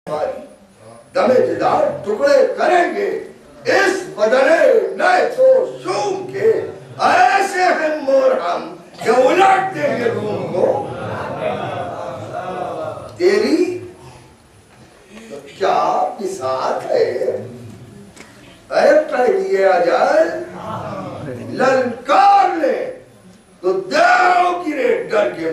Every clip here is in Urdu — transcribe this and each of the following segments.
دم جدار ٹکڑے کریں گے اس بدلے نئے تو شوم کے ایسے ہیں مور ہم کہ الٹ دیں گے روم کو تیری تو کیا بساط ہے اے پہلیے اجل للکار لے تو دیو کی ریٹ ڈر کے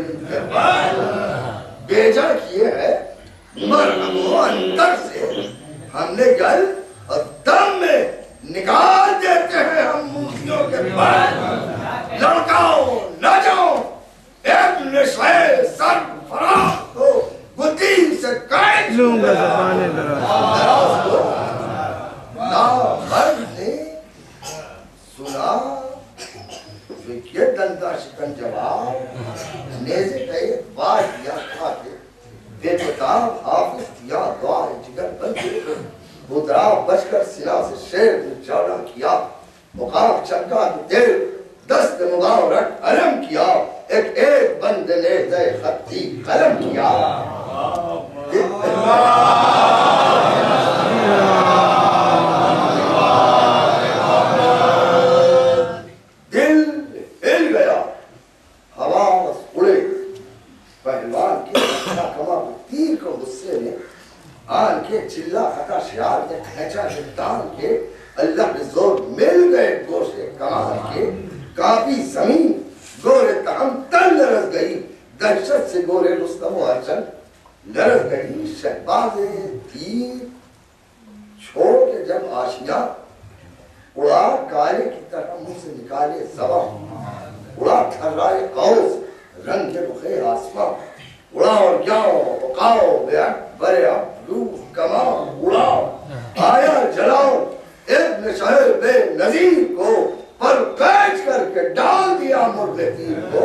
بیجا کیے ہے مرحم و اندر سے ہم نے گل اور دم میں نکال دیتے ہیں ہم موسیوں کے بعد لڑکاؤں نہ جاؤں ابن شہ سر فراغ کو گدین سے قائد لوں گا زبانے دراز کو نامرد نے سنا جو یہ دندہ شکن جواب نیزے کہے بات یا کھاتے بے کتاب حافظ یا دعا جگر بندے بدرا بچ کر سنا سے شیر نے چوڑا کیا مقام چکا دل دست مقام رٹ علم کیا ایک بند نے دے خطی قلم کیا دل ہل گیا حواس اڑے پہلوان کی کما تیر کو غصے نے آن کے چلا خطا شعار نے کھینچا شیطان کے اللہ نے زور مل گئے گوشے کمان کے کافی زمین گورے تہم تن لرز گئی دہشت سے گورے رستم و ارجن لرز گئی شہباز تیر چھوڑ کے جب آشیاں اڑا کالے کی طرح منہ سے نکالے زبان اڑا تھرائے قوس رنگ کے بخے آسمان اڑا اور جاؤ اقاؤ بے اکبر ابلو کمان اڑاؤ آیا جلاؤ ابن شہر بے نظیر کو پر قیچ کر کے ڈال دیا مرد تیر کو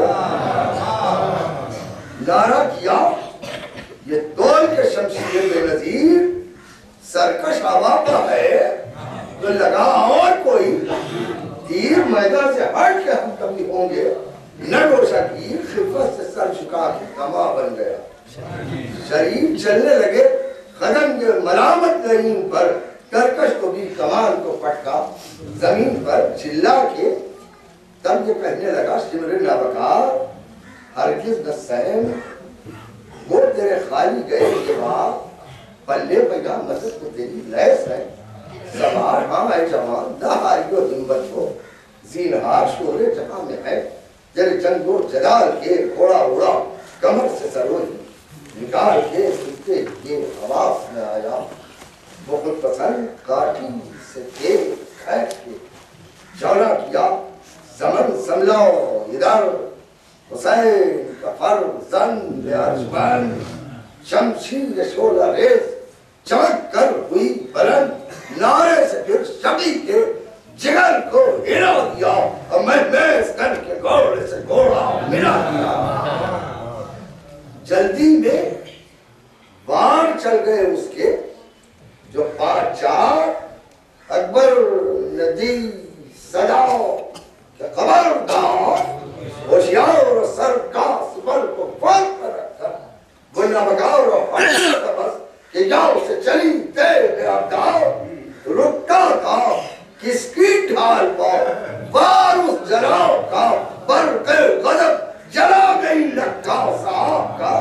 نعرہ کیا یہ دول کے شمشیر بے نظیر سرکش ہوا پر ہے تو لگا اور کوئی تیر میدان سے ہٹ کے ہم کبھی ہوں گے نہ گوشہ کی خفت سے سر چکا کے کما بن گیا شریف چلنے لگے قدم کے ملامت نہیں پر کرکش کو بھی کمان کو پٹکا زمین پر چلا کے تب یہ کہنے لگا شمر نابکار ہرگز نہ سہم وہ تیرے خالی گئے جواب پلے پیدا مدد کو تیری لیس ہے سوار ہاں اے جوان نہ ہاریو ہمت کو زینہار شورے جہاں میں ہے جل جنگو جلال کے گھوڑا اڑا کمر سے سروئی نکال کے سکتے یہ حواس میں آیا بہت پسند کاٹی سے تیل کھینچ کے چوڑا کیا زمن سملاؤ ادھر حسین کا فرزن بے ارجمن شمشیر شعلہ ریز چمک کر ہوئی بلند نعرے سے پھر شبی کے جگر کو ہلا دیا اور میں بیس کر کے گھوڑے سے گھوڑا ملا دیا جلدی میں وار چل گئے اس کے جو پاچار اکبر ندی صداؤ کہ خبردار ہوشیار سر کا سبر کو فال پر رکھ کر گلنا بگاؤ اور حقیقت بس کہ جاؤ سے چلی دے میرا داؤ رکتا تھا کس کی ڈھال پاؤ بار اس جلاؤ کا برق غضب جلا گئی لکھا صاحب کا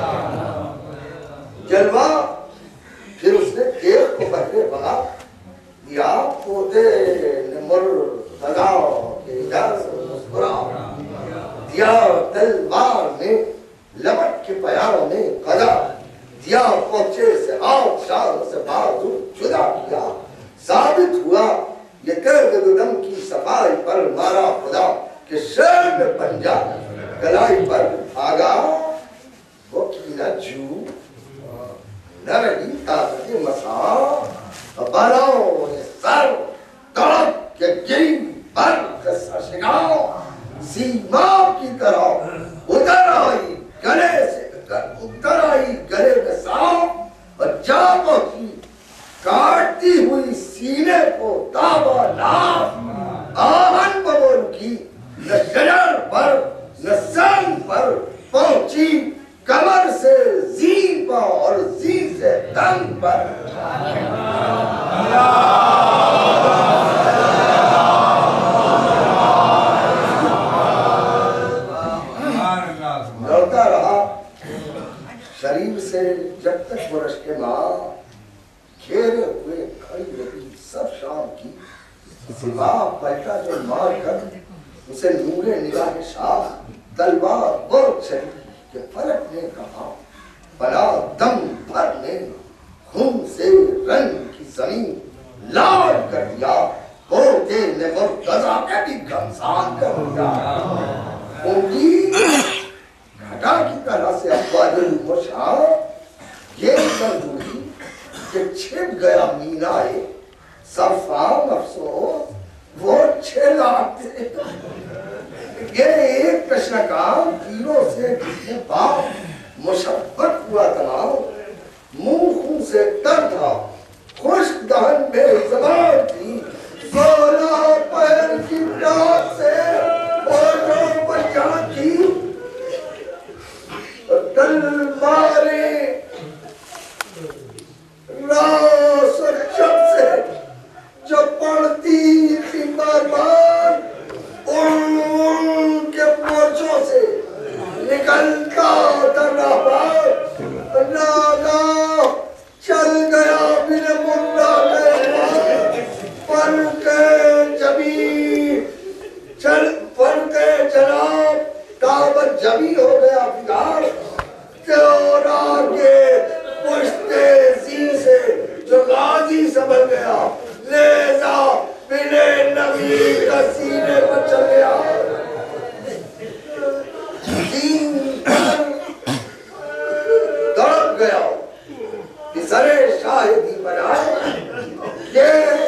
جلوہ پھر اس نے تیغ کو پہلے بغا دیا پوتے نمر تداؤ کہ ادھر سے مسکراؤ دیا تلوار میں لپٹ کے پیاروں میں قضا دیا پہنچے سے آؤ شان سے بازو جدا کیا ثابت ہوا یہ کرد دم کی صفائی پر مارا خدا کہ شیر میں پنجا گلائی پر بھاگا وہ کی نہ جو نہ رہی طاقت مساں بالاؤں نے سر تڑپ کے گری پر قصہ شگاؤ سیما کی طرح اتر آئی گلے سے اتر آئی گلے میں سانپ اور جا پہنچی کاٹتی ہوئی سینے کو دعویٰ لاف آہن ببول کی نہ شجر پر نہ سنگ پر پہنچی کمر سے زی پر اور زی سے تن پر. لوٹا رہا شریف سے جب تک برش کے ماں گھیرے ہوئے کھڑی رہی سب شام کی. سوا پلٹا جو مار کر اسے نور نگاہ شاہ تلوار بہت چلی کہ فلک نے کہا بنا دم بھر نے خون سے رنگ کی زمین لال کر دیا. ہوتے نے مرتضیٰ کا بھی گھمسان کر دیا. انگلی گھٹا کی طرح سے افواج المشاہ یہ کر ہوئی کہ چھپ گیا مینائے صفام افسوس وہ 6 لاکھ تھے. یہ ایک کشنکام تیروں سے کتنے باپ مشبت ہوا تمام. منہ خون سے تر تھا خشک دہن بے زبان تھی. 16 پیر کی ڈاک سے اوٹوں پر جان تھی. تلواریں راس اور چپ سے جو پڑتی تھی بار بار ان کے پورچوں سے نکلتا تھا راہبار. ناگا چل گیا بن ملا کے پن کے جبی پن کے جناب کعبت جبی ہو گیا فکار. اور آگے پشتے زی سے جو غازی سبل گیا لیزا بنے نبی کا سینے پر چل گیا. دین پر دڑک گیا کہ سرے شاہدی بنائے یہ